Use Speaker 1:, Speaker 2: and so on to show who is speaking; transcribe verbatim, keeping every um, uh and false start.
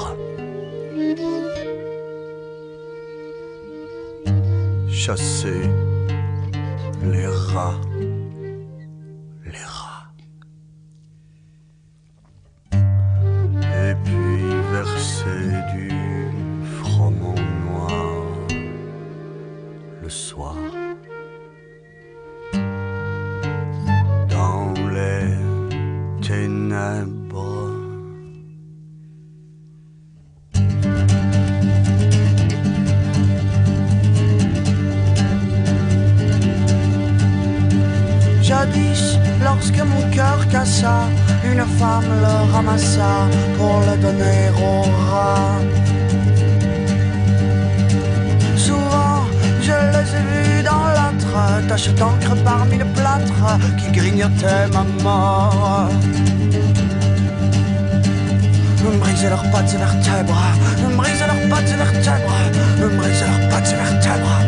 Speaker 1: vivre. Chasser les rats, les rats. Et puis verser du froment noir le soir dans les ténèbres. Jadis, lorsque mon cœur cassa, une femme le ramassa pour le donner au rat. Souvent, je les ai vus dans l'âtre, taches d'encre parmi le plâtre qui grignotait ma mort. Me briser leurs pattes et vertèbres, me briser leurs pattes et vertèbres, me briser leurs pattes et vertèbres.